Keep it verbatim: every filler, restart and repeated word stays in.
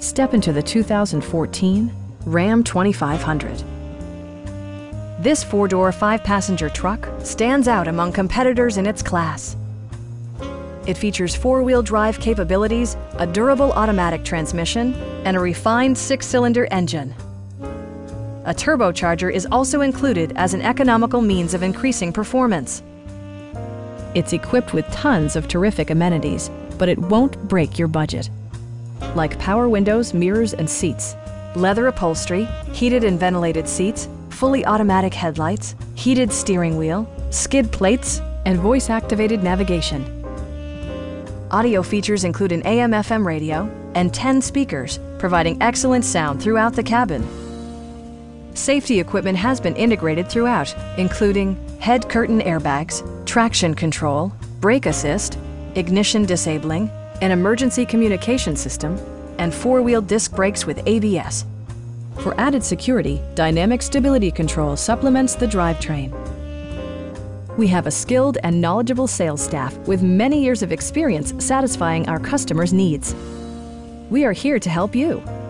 Step into the two thousand fourteen Ram twenty-five hundred. This four-door, five-passenger truck stands out among competitors in its class. It features four-wheel drive capabilities, a durable automatic transmission, and a refined six-cylinder engine. A turbocharger is also included as an economical means of increasing performance. It's equipped with tons of terrific amenities, but it won't break your budget. Like power windows, mirrors, and seats, leather upholstery, heated and ventilated seats, fully automatic headlights, heated steering wheel, skid plates, and voice-activated navigation. Audio features include an A M F M radio and ten speakers, providing excellent sound throughout the cabin. Safety equipment has been integrated throughout, including head curtain airbags, traction control, brake assist, ignition disabling, an emergency communication system, and four-wheel disc brakes with A B S. For added security, dynamic stability control supplements the drivetrain. We have a skilled and knowledgeable sales staff with many years of experience satisfying our customers' needs. We are here to help you.